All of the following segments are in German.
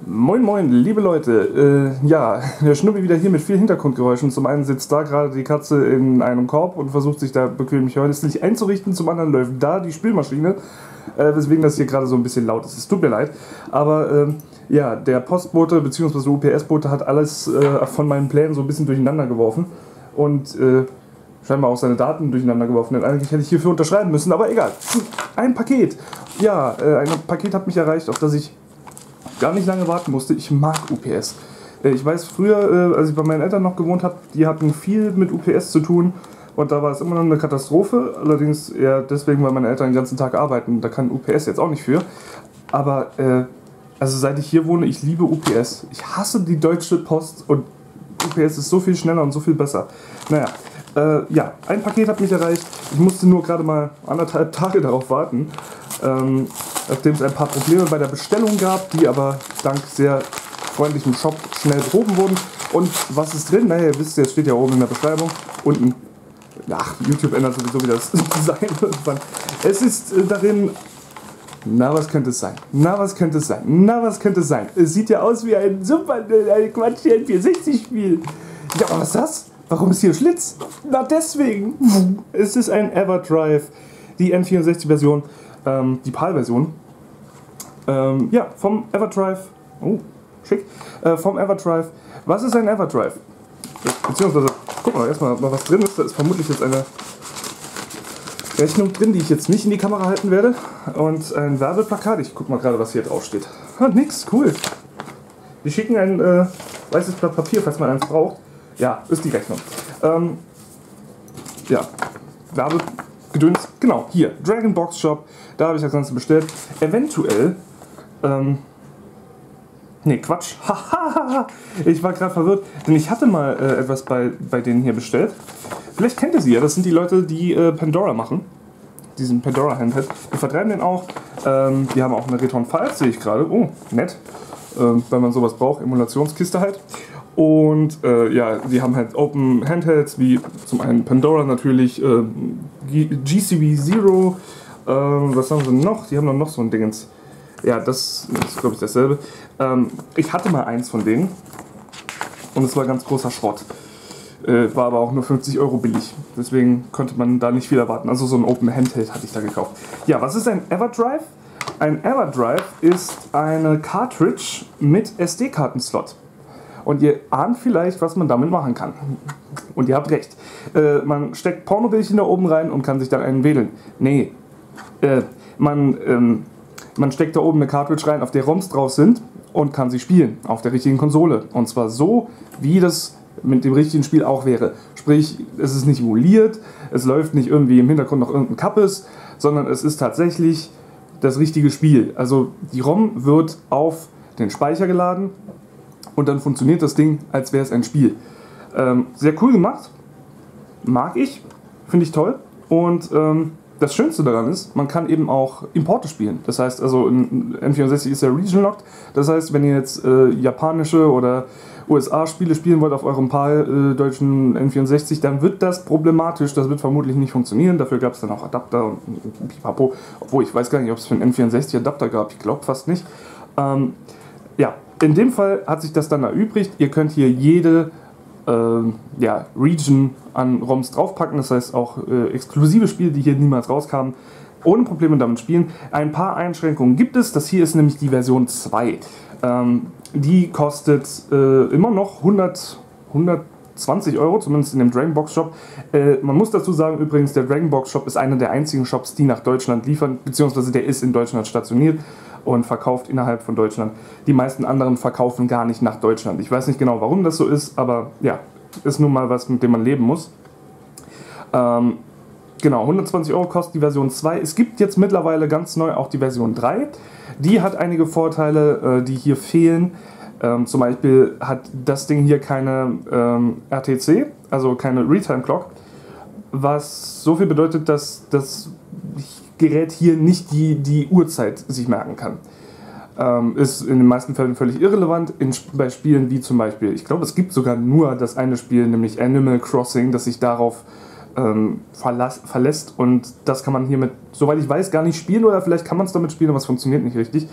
Moin moin, liebe Leute, ja, der Schnubbi wieder hier mit viel Hintergrundgeräuschen. Zum einen sitzt da gerade die Katze in einem Korb und versucht sich da bequem nicht einzurichten, zum anderen läuft da die Spülmaschine, weswegen das hier gerade so ein bisschen laut ist. Es tut mir leid, aber ja, der Postbote bzw. UPS-Bote hat alles von meinen Plänen so ein bisschen durcheinander geworfen und scheinbar auch seine Daten durcheinander geworfen. Denn eigentlich hätte ich hierfür unterschreiben müssen, aber egal. Ein Paket. Ja, ein Paket hat mich erreicht, auf das ich gar nicht lange warten musste. Ich mag UPS. Ich weiß, früher, als ich bei meinen Eltern noch gewohnt habe, die hatten viel mit UPS zu tun und da war es immer noch eine Katastrophe. Allerdings eher deswegen, weil meine Eltern den ganzen Tag arbeiten. Da kann UPS jetzt auch nicht für. Aber also seit ich hier wohne, ich liebe UPS. Ich hasse die Deutsche Post und UPS ist so viel schneller und so viel besser. Naja, ja, ein Paket hat mich erreicht. Ich musste nur gerade mal 1,5 Tage darauf warten. Nachdem es ein paar Probleme bei der Bestellung gab, die aber dank sehr freundlichem Shop schnell behoben wurden. Und was ist drin? Naja, ihr wisst, jetzt steht ja oben in der Beschreibung. Unten, ach, YouTube ändert sowieso wieder das Design irgendwann. Es ist darin, na was könnte es sein? Na was könnte es sein? Na was könnte es sein? Es sieht ja aus wie ein super, Quatsch, N64-Spiel. Ja, aber was ist das? Warum ist hier ein Schlitz? Na deswegen. Es ist ein Everdrive, die N64-Version. Die PAL-Version. Ja, vom Everdrive. Oh, schick. Vom Everdrive. Was ist ein Everdrive? Beziehungsweise, guck mal erstmal, was drin ist. Da ist vermutlich jetzt eine Rechnung drin, die ich jetzt nicht in die Kamera halten werde. Und ein Werbeplakat. Ich guck mal gerade, was hier drauf steht. Ah, nix, cool. Die schicken ein weißes Blatt Papier, falls man eins braucht. Ja, ist die Rechnung. Ja, Werbegedöns. Genau, hier, Dragon Box Shop. Da habe ich das Ganze bestellt. Eventuell, nee, Quatsch. Ich war gerade verwirrt, denn ich hatte mal etwas bei denen hier bestellt. Vielleicht kennt ihr sie ja, das sind die Leute, die Pandora machen. Diesen Pandora Handheld. Die vertreiben den auch. Die haben auch eine Return 5, sehe ich gerade. Oh, nett. Wenn man sowas braucht, Emulationskiste halt. Und ja, die haben halt Open Handhelds, wie zum einen Pandora natürlich, GCV Zero. Was haben sie noch? Die haben dann noch so ein Dingens. Ja, das ist glaube ich dasselbe. Ich hatte mal eins von denen und es war ganz großer Schrott. War aber auch nur 50 € billig. Deswegen konnte man da nicht viel erwarten. Also so ein Open Handheld hatte ich da gekauft. Ja, was ist ein Everdrive? Ein Everdrive ist eine Cartridge mit SD-Kartenslot. Und ihr ahnt vielleicht, was man damit machen kann. Und ihr habt recht. Man steckt Pornobildchen da oben rein und kann sich dann einen wählen. Nee. Man steckt da oben eine Cartridge rein, auf der ROMs drauf sind und kann sie spielen. Auf der richtigen Konsole. Und zwar so, wie das mit dem richtigen Spiel auch wäre. Sprich, es ist nicht emuliert, es läuft nicht irgendwie im Hintergrund noch irgendein Kappes, sondern es ist tatsächlich das richtige Spiel. Also die ROM wird auf den Speicher geladen und dann funktioniert das Ding, als wäre es ein Spiel. Sehr cool gemacht. Mag ich. Finde ich toll. Und das Schönste daran ist, man kann eben auch Importe spielen. Das heißt, also in N64 ist ja Region Locked. Das heißt, wenn ihr jetzt japanische oder USA-Spiele spielen wollt auf eurem PAL deutschen N64, dann wird das problematisch. Das wird vermutlich nicht funktionieren. Dafür gab es dann auch Adapter und pipapo. Obwohl, ich weiß gar nicht, ob es für einen N64 Adapter gab. Ich glaube fast nicht. Ja, in dem Fall hat sich das dann erübrigt. Ihr könnt hier jede ja, Region an ROMs draufpacken, das heißt auch exklusive Spiele, die hier niemals rauskamen, ohne Probleme damit spielen. Ein paar Einschränkungen gibt es, das hier ist nämlich die Version 2. Die kostet immer noch 120 €, zumindest in dem Dragon Box Shop. Man muss dazu sagen übrigens, der Dragon Box Shop ist einer der einzigen Shops, die nach Deutschland liefern, beziehungsweise der ist in Deutschland stationiert und verkauft innerhalb von Deutschland. Die meisten anderen verkaufen gar nicht nach Deutschland. Ich weiß nicht genau, warum das so ist, aber ja, ist nun mal was, mit dem man leben muss. Genau, 120 € kostet die Version 2. Es gibt jetzt mittlerweile ganz neu auch die Version 3. Die hat einige Vorteile, die hier fehlen. Zum Beispiel hat das Ding hier keine RTC, also keine Realtime Clock, was so viel bedeutet, dass das Gerät hier nicht die Uhrzeit sich merken kann. Ist in den meisten Fällen völlig irrelevant. Bei Spielen wie zum Beispiel, ich glaube es gibt sogar nur das eine Spiel, nämlich Animal Crossing, das sich darauf verlässt und das kann man hiermit, soweit ich weiß, gar nicht spielen oder vielleicht kann man es damit spielen, aber es funktioniert nicht richtig.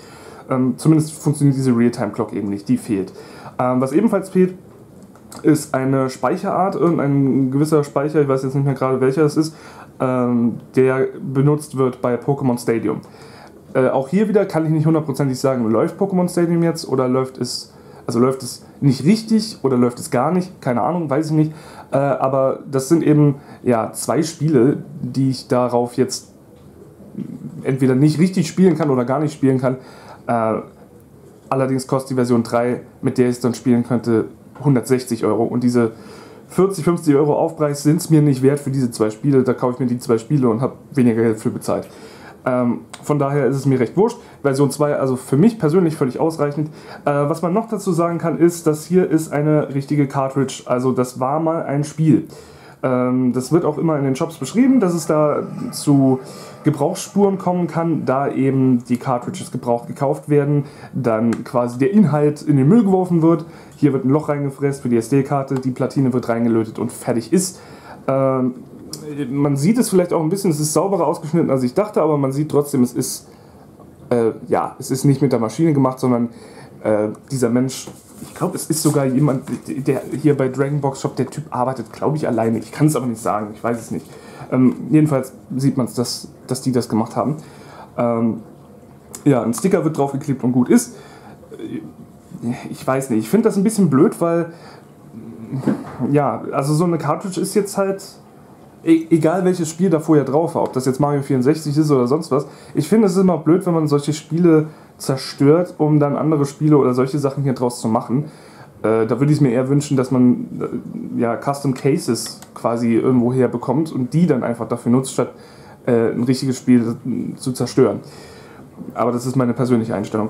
Zumindest funktioniert diese Realtime-Clock eben nicht, die fehlt. Was ebenfalls fehlt, ist eine Speicherart, irgendein gewisser Speicher, ich weiß jetzt nicht mehr gerade welcher es ist, der benutzt wird bei Pokémon Stadium. Auch hier wieder kann ich nicht hundertprozentig sagen, läuft Pokémon Stadium jetzt oder läuft es nicht richtig oder läuft es gar nicht, keine Ahnung, weiß ich nicht. Aber das sind eben ja 2 Spiele, die ich darauf jetzt entweder nicht richtig spielen kann oder gar nicht spielen kann. Allerdings kostet die Version 3, mit der ich es dann spielen könnte, 160 Euro. Und diese 40, 50 Euro Aufpreis sind es mir nicht wert für diese 2 Spiele. Da kaufe ich mir die 2 Spiele und habe weniger Geld für bezahlt. Von daher ist es mir recht wurscht. Version 2, also für mich persönlich völlig ausreichend. Was man noch dazu sagen kann, ist, dass hier ist eine richtige Cartridge. Also das war mal ein Spiel. Das wird auch immer in den Shops beschrieben, dass es da zu Gebrauchsspuren kommen kann, da eben die Cartridges gebraucht gekauft werden, dann quasi der Inhalt in den Müll geworfen wird. Hier wird ein Loch reingefräst für die SD-Karte, die Platine wird reingelötet und fertig ist. Man sieht es vielleicht auch ein bisschen, es ist sauberer ausgeschnitten als ich dachte, aber man sieht trotzdem, es ist nicht mit der Maschine gemacht, sondern dieser Mensch, ich glaube, es ist sogar jemand, der hier bei Dragonbox Shop, der Typ arbeitet, glaube ich, alleine. Ich kann es aber nicht sagen, ich weiß es nicht. Jedenfalls sieht man es, dass die das gemacht haben. Ja, ein Sticker wird draufgeklebt und gut ist. Ich weiß nicht, ich finde das ein bisschen blöd, weil ja, also so eine Cartridge ist jetzt halt egal welches Spiel da vorher drauf war, ob das jetzt Mario 64 ist oder sonst was. Ich finde es ist immer blöd, wenn man solche Spiele zerstört, um dann andere Spiele oder solche Sachen hier draus zu machen. Da würde ich es mir eher wünschen, dass man ja, Custom Cases quasi irgendwo her bekommt und die dann einfach dafür nutzt, statt ein richtiges Spiel zu zerstören. Aber das ist meine persönliche Einstellung.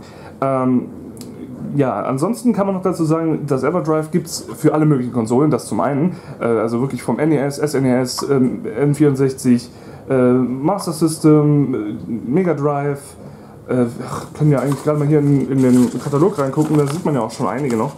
Ja, ansonsten kann man noch dazu sagen, das Everdrive gibt es für alle möglichen Konsolen, das zum einen, also wirklich vom NES, SNES, N64, Master System, Mega Drive, können ja eigentlich gerade mal hier in den Katalog reingucken, da sieht man ja auch schon einige noch.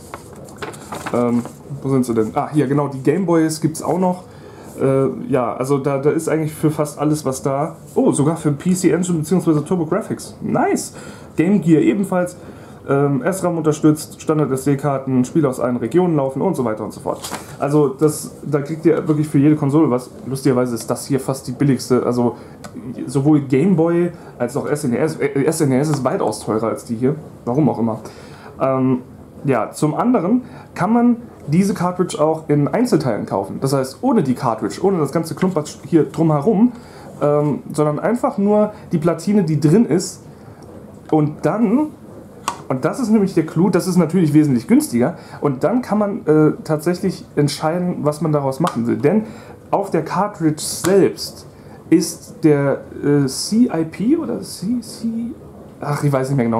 Wo sind sie denn? Ah, hier genau, die Gameboys gibt es auch noch. Ja, also da ist eigentlich für fast alles was da. Oh, sogar für PC Engine bzw. TurboGrafx. Nice! Game Gear ebenfalls. SRAM unterstützt, Standard-SD-Karten, Spiele aus allen Regionen laufen und so weiter und so fort. Also da kriegt ihr wirklich für jede Konsole was. Lustigerweise ist das hier fast die billigste. Also sowohl Game Boy als auch SNES. SNES ist weitaus teurer als die hier. Warum auch immer. Ja, zum anderen kann man diese Cartridge auch in Einzelteilen kaufen. Das heißt, ohne die Cartridge, ohne das ganze Klumpatsch hier drumherum, sondern einfach nur die Platine, die drin ist. Und dann... Und das ist nämlich der Clou, das ist natürlich wesentlich günstiger und dann kann man tatsächlich entscheiden, was man daraus machen will. Denn auf der Cartridge selbst ist der CIP oder ach ich weiß nicht mehr genau,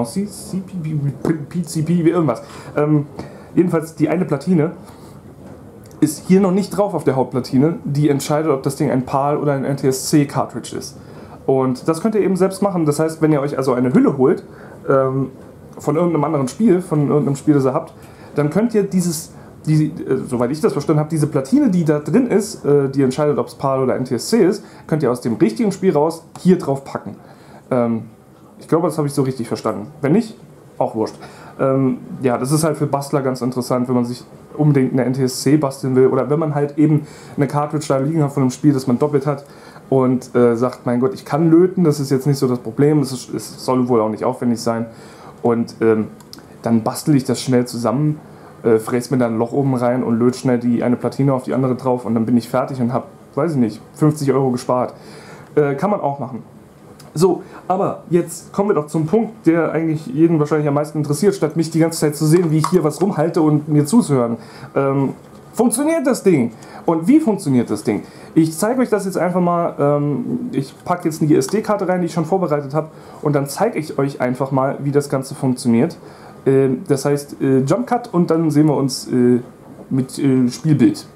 PCP, wie irgendwas. Jedenfalls die eine Platine ist hier noch nicht drauf auf der Hauptplatine, die entscheidet, ob das Ding ein PAL oder ein NTSC-Cartridge ist. Und das könnt ihr eben selbst machen, das heißt, wenn ihr euch also eine Hülle holt, von irgendeinem anderen Spiel, von irgendeinem Spiel, das ihr habt, dann könnt ihr soweit ich das verstanden habe, diese Platine, die da drin ist, die entscheidet, ob es PAL oder NTSC ist, könnt ihr aus dem richtigen Spiel raus hier drauf packen. Ich glaube, das habe ich so richtig verstanden. Wenn nicht, auch wurscht. Ja, das ist halt für Bastler ganz interessant, wenn man sich unbedingt eine NTSC basteln will oder wenn man halt eben eine Cartridge da liegen hat von einem Spiel, das man doppelt hat und sagt, mein Gott, ich kann löten, das ist jetzt nicht so das Problem, es soll wohl auch nicht aufwendig sein. Und dann bastel ich das schnell zusammen, fräse mir da ein Loch oben rein und löte schnell die eine Platine auf die andere drauf und dann bin ich fertig und habe, weiß ich nicht, 50 Euro gespart. Kann man auch machen. So, aber jetzt kommen wir doch zum Punkt, der eigentlich jeden wahrscheinlich am meisten interessiert, statt mich die ganze Zeit zu sehen, wie ich hier was rumhalte und mir zuzuhören. Funktioniert das Ding? Und wie funktioniert das Ding? Ich zeige euch das jetzt einfach mal, ich packe jetzt die SD-Karte rein, die ich schon vorbereitet habe und dann zeige ich euch einfach mal, wie das Ganze funktioniert. Das heißt Jump Cut und dann sehen wir uns mit Spielbild.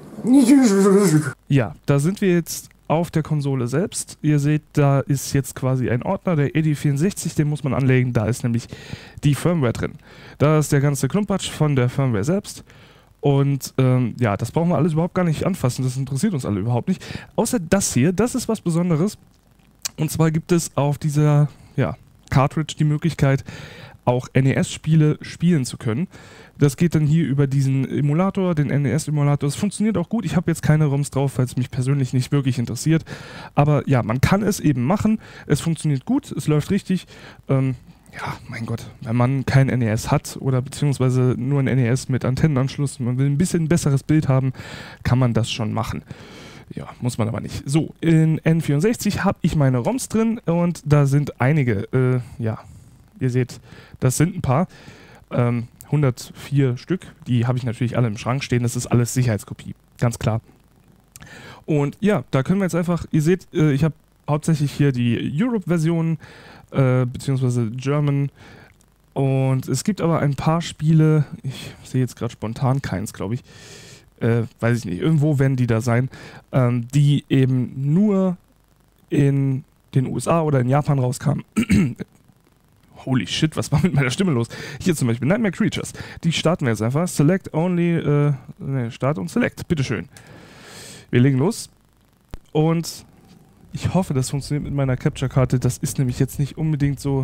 Ja, da sind wir jetzt auf der Konsole selbst. Ihr seht, da ist jetzt quasi ein Ordner, der ED64, den muss man anlegen, da ist nämlich die Firmware drin. Da ist der ganze Klumpatsch von der Firmware selbst. Und ja, das brauchen wir alles überhaupt gar nicht anfassen, das interessiert uns alle überhaupt nicht. Außer das hier, das ist was Besonderes. Und zwar gibt es auf dieser Cartridge die Möglichkeit, auch NES-Spiele spielen zu können. Das geht dann hier über diesen Emulator, den NES-Emulator. Es funktioniert auch gut. Ich habe jetzt keine ROMs drauf, weil es mich persönlich nicht wirklich interessiert. Aber ja, man kann es eben machen. Es funktioniert gut, es läuft richtig. Ja, mein Gott, wenn man kein NES hat oder beziehungsweise nur ein NES mit Antennenanschluss und man will ein bisschen besseres Bild haben, kann man das schon machen. Ja, muss man aber nicht. So, in N64 habe ich meine ROMs drin und da sind einige, ja, ihr seht, das sind ein paar, 104 Stück, die habe ich natürlich alle im Schrank stehen, das ist alles Sicherheitskopie, ganz klar. Und ja, da können wir jetzt einfach, ihr seht, ich habe hauptsächlich hier die Europe-Version, beziehungsweise German, und es gibt aber ein paar Spiele, ich sehe jetzt gerade spontan keins, glaube ich, weiß ich nicht, irgendwo werden die da sein, die eben nur in den USA oder in Japan rauskamen. Holy shit, was war mit meiner Stimme los? Hier zum Beispiel Nightmare Creatures. Die starten wir jetzt einfach. Select only, Start und Select. Bitteschön. Wir legen los. Und ich hoffe, das funktioniert mit meiner Capture-Karte. Das ist nämlich jetzt nicht unbedingt so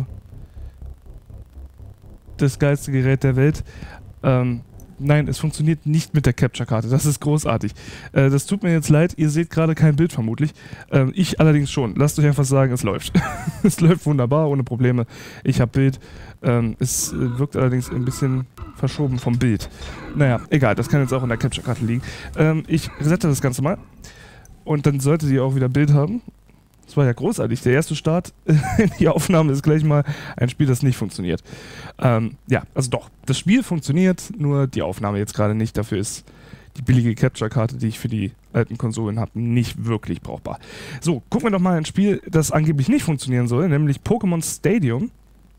das geilste Gerät der Welt. Nein, es funktioniert nicht mit der Capture-Karte. Das ist großartig. Das tut mir jetzt leid. Ihr seht gerade kein Bild vermutlich. Ich allerdings schon. Lasst euch einfach sagen, es läuft. Es läuft wunderbar, ohne Probleme. Ich habe Bild. Es wirkt allerdings ein bisschen verschoben vom Bild. Naja, egal. Das kann jetzt auch in der Capture-Karte liegen. Ich resette das Ganze mal. Und dann solltet ihr auch wieder Bild haben. Das war ja großartig. Der erste Start in die Aufnahme ist gleich mal ein Spiel, das nicht funktioniert. Ja, also doch. Das Spiel funktioniert, nur die Aufnahme jetzt gerade nicht. Dafür ist die billige Capture-Karte, die ich für die alten Konsolen habe, nicht wirklich brauchbar. So, gucken wir doch mal ein Spiel, das angeblich nicht funktionieren soll, nämlich Pokémon Stadium.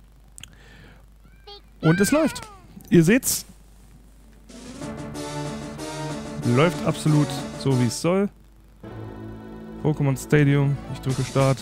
Und es läuft. Ihr seht's. Läuft absolut so, wie es soll. Pokémon Stadium, ich drücke Start.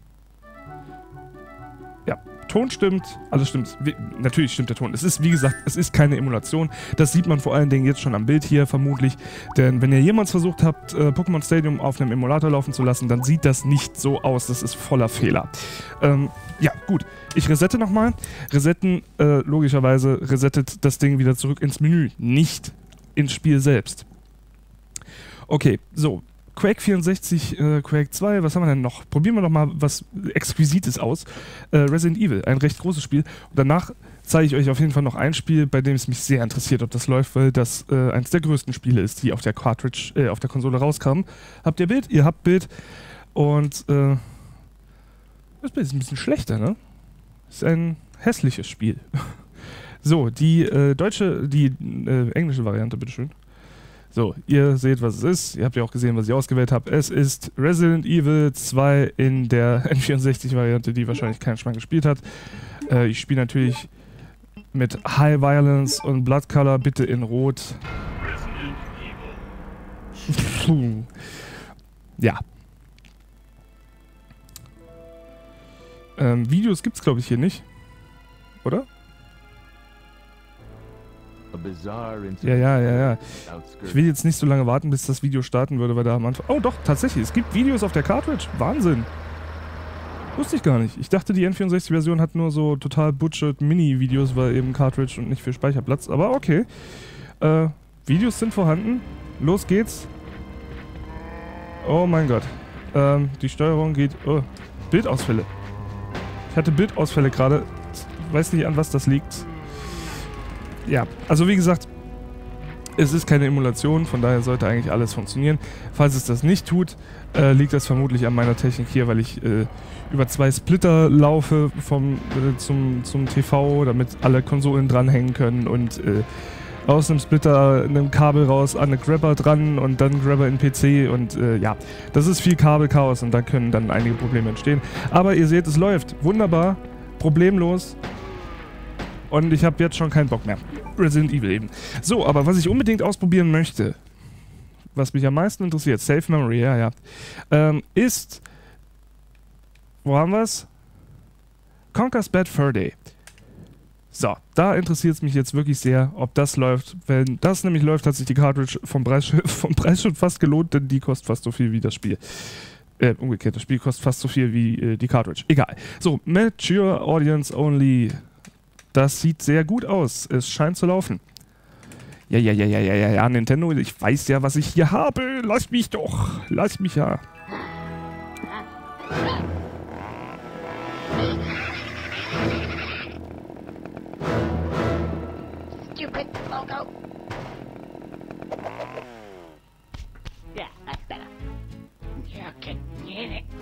Ja, Ton stimmt, alles stimmt. Natürlich stimmt der Ton. Es ist, wie gesagt, es ist keine Emulation. Das sieht man vor allen Dingen jetzt schon am Bild hier vermutlich. Denn wenn ihr jemals versucht habt, Pokémon Stadium auf einem Emulator laufen zu lassen, dann sieht das nicht so aus. Das ist voller Fehler. Ja, gut. Ich resette nochmal. Resetten, logischerweise, resettet das Ding wieder zurück ins Menü, nicht ins Spiel selbst. Okay, so. Quake 64, Quake 2, was haben wir denn noch? Probieren wir doch mal was Exquisites aus. Resident Evil, ein recht großes Spiel. Und danach zeige ich euch auf jeden Fall noch ein Spiel, bei dem es mich sehr interessiert, ob das läuft, weil das eines der größten Spiele ist, die auf der Cartridge, auf der Konsole rauskamen. Habt ihr Bild? Ihr habt Bild. Und das Bild ist ein bisschen schlechter, ne? Ist ein hässliches Spiel. So, die englische Variante, bitteschön. So, ihr seht, was es ist. Ihr habt ja auch gesehen, was ich ausgewählt habe. Es ist Resident Evil 2 in der N64-Variante, die wahrscheinlich kein Schwein gespielt hat. Ich spiele natürlich mit High Violence und Blood Color, bitte in Rot. Ja. Videos gibt's, glaube ich, hier nicht. Oder? Ja. Ich will jetzt nicht so lange warten, bis das Video starten würde, weil da am Anfang... Oh doch, tatsächlich, es gibt Videos auf der Cartridge. Wahnsinn. Wusste ich gar nicht. Ich dachte, die N64-Version hat nur so total butchered Mini-Videos, weil eben Cartridge und nicht viel Speicherplatz. Aber okay. Videos sind vorhanden. Los geht's. Oh mein Gott. Die Steuerung geht... Oh, Bildausfälle. Ich hatte Bildausfälle gerade. Weiß nicht, an was das liegt. Ja, also wie gesagt, es ist keine Emulation, von daher sollte eigentlich alles funktionieren. Falls es das nicht tut, liegt das vermutlich an meiner Technik hier, weil ich über 2 Splitter laufe zum TV, damit alle Konsolen dranhängen können und aus einem Splitter einem Kabel raus an eine Grabber dran und dann Grabber in PC und ja, das ist viel Kabelchaos und da können dann einige Probleme entstehen. Aber ihr seht, es läuft wunderbar, problemlos. Und ich habe jetzt schon keinen Bock mehr. Resident Evil eben. So, aber was ich unbedingt ausprobieren möchte, was mich am meisten interessiert, Safe Memory, ja, ist, wo haben wir es? Conker's Bad Fur Day. So, da interessiert es mich jetzt wirklich sehr, ob das läuft. Wenn das nämlich läuft, hat sich die Cartridge vom Preis schon fast gelohnt, denn die kostet fast so viel wie das Spiel. Umgekehrt, das Spiel kostet fast so viel wie die Cartridge. Egal. So, Mature Audience Only... Das sieht sehr gut aus. Es scheint zu laufen. Ja, Nintendo, ich weiß ja, was ich hier habe. Lass mich doch. Lass mich ja. Stupid logo. Yeah, that's better. You can get it.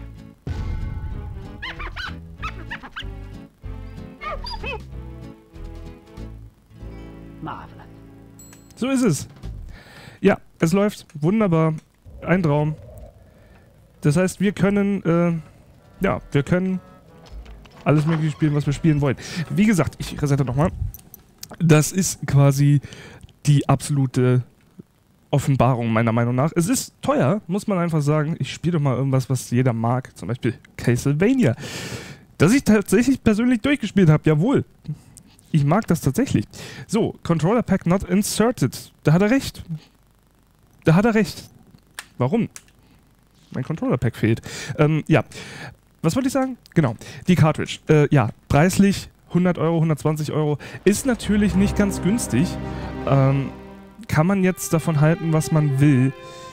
Marvelous. So ist es. Ja, es läuft. Wunderbar. Ein Traum. Das heißt, wir können, wir können alles mögliche spielen, was wir spielen wollen. Wie gesagt, ich resette nochmal. Das ist quasi die absolute Offenbarung meiner Meinung nach. Es ist teuer, muss man einfach sagen. Ich spiele doch mal irgendwas, was jeder mag. Zum Beispiel Castlevania. Das ich tatsächlich persönlich durchgespielt habe. Jawohl. Ich mag das tatsächlich. So, Controller Pack not inserted. Da hat er recht. Da hat er recht. Warum? Mein Controller Pack fehlt. Ja. Was wollte ich sagen? Genau. Die Cartridge. Ja, preislich 100 Euro, 120 Euro. Ist natürlich nicht ganz günstig. Kann man jetzt davon halten, was man will.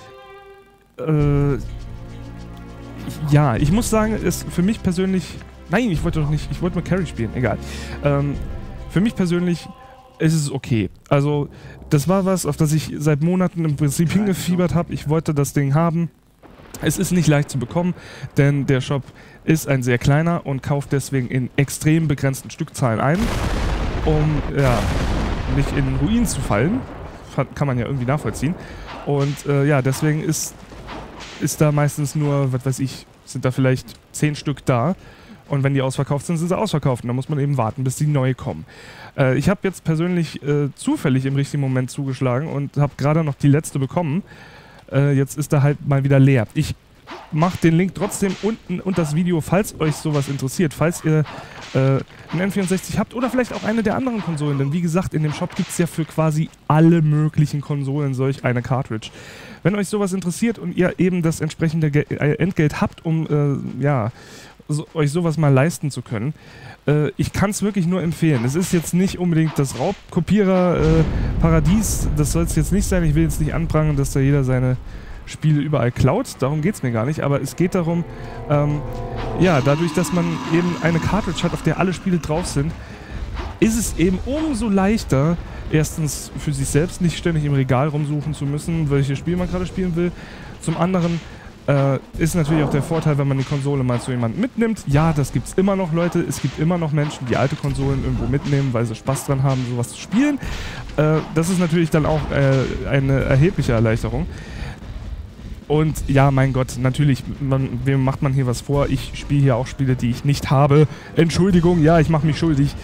Ja, ich muss sagen, ist für mich persönlich... Nein, ich wollte doch nicht... Ich wollte mal Carry spielen. Egal. Für mich persönlich ist es okay. Also, das war was, auf das ich seit Monaten im Prinzip hingefiebert habe. Ich wollte das Ding haben. Es ist nicht leicht zu bekommen, denn der Shop ist ein sehr kleiner und kauft deswegen in extrem begrenzten Stückzahlen ein, um ja, nicht in Ruin zu fallen. Kann man ja irgendwie nachvollziehen. Und ja, deswegen ist da meistens nur, was weiß ich, sind da vielleicht 10 Stück da. Und wenn die ausverkauft sind, sind sie ausverkauft. Und da muss man eben warten, bis die neu kommen. Ich habe jetzt persönlich zufällig im richtigen Moment zugeschlagen und habe gerade noch die letzte bekommen. Jetzt ist er halt mal wieder leer. Ich mache den Link trotzdem unten und das Video, falls euch sowas interessiert. Falls ihr einen N64 habt oder vielleicht auch eine der anderen Konsolen. Denn wie gesagt, in dem Shop gibt es ja für quasi alle möglichen Konsolen solch eine Cartridge. Wenn euch sowas interessiert und ihr eben das entsprechende Entgelt habt, um ja, euch sowas mal leisten zu können, ich kann es wirklich nur empfehlen. Es ist jetzt nicht unbedingt das Raubkopierer-Paradies, das soll es jetzt nicht sein. Ich will jetzt nicht anprangern, dass da jeder seine Spiele überall klaut. Darum geht es mir gar nicht. Aber es geht darum, ja, dadurch, dass man eben eine Cartridge hat, auf der alle Spiele drauf sind, ist es eben umso leichter, erstens für sich selbst nicht ständig im Regal rumsuchen zu müssen, welches Spiel man gerade spielen will. Zum anderen ist natürlich auch der Vorteil, wenn man die Konsole mal zu jemandem mitnimmt. Ja, das gibt es immer noch, Leute. Es gibt immer noch Menschen, die alte Konsolen irgendwo mitnehmen, weil sie Spaß dran haben, sowas zu spielen. Das ist natürlich dann auch eine erhebliche Erleichterung. Und ja, mein Gott, natürlich, wem macht man hier was vor? Ich spiele hier auch Spiele, die ich nicht habe. Entschuldigung, ja, ich mache mich schuldig.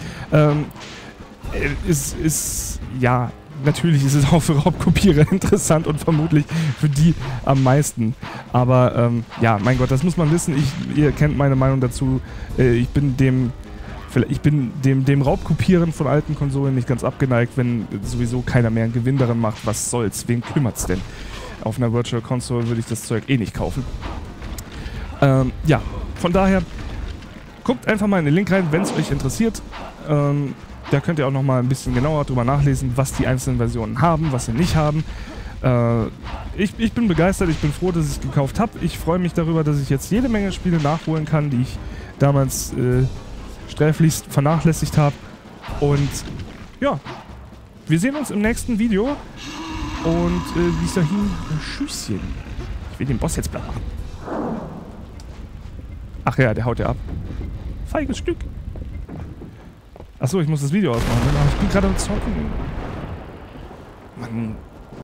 Ja, natürlich ist es auch für Raubkopierer interessant und vermutlich für die am meisten. Aber ja, mein Gott, das muss man wissen. Ihr kennt meine Meinung dazu. Ich bin dem Raubkopieren von alten Konsolen nicht ganz abgeneigt, wenn sowieso keiner mehr einen Gewinn daran macht. Was soll's? Wen kümmert's denn? Auf einer Virtual Console würde ich das Zeug eh nicht kaufen. Ja, von daher guckt einfach mal in den Link rein, wenn es euch interessiert. Da könnt ihr auch noch mal ein bisschen genauer drüber nachlesen, was die einzelnen Versionen haben, was sie nicht haben. Ich bin begeistert, ich bin froh, dass ich es gekauft habe. Ich freue mich darüber, dass ich jetzt jede Menge Spiele nachholen kann, die ich damals sträflichst vernachlässigt habe. Und ja, wir sehen uns im nächsten Video. Und bis dahin, Tschüsschen. Ich will den Boss jetzt platt machen. Ach ja, der haut ja ab. Feiges Stück. Achso, ich muss das Video ausmachen. Ich bin gerade am Zocken. Mann.